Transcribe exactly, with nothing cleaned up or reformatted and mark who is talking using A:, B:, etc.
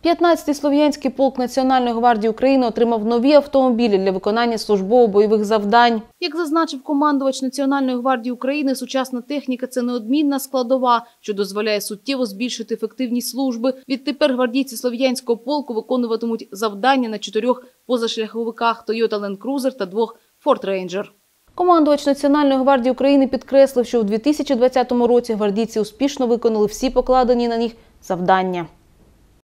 A: п'ятнадцятий Слов'янський полк Національної гвардії України отримав нові автомобілі для виконання службово-бойових завдань. Як зазначив командувач Національної гвардії України, сучасна техніка – це неодмінна складова, що дозволяє суттєво збільшити ефективність служби. Відтепер гвардійці Слов'янського полку виконуватимуть завдання на чотирьох позашляховиках Toyota Land Cruiser та двох Ford Ranger. Командувач Національної гвардії України підкреслив, що у дві тисячі двадцятому році гвардійці успішно виконали всі покладені на них завдання.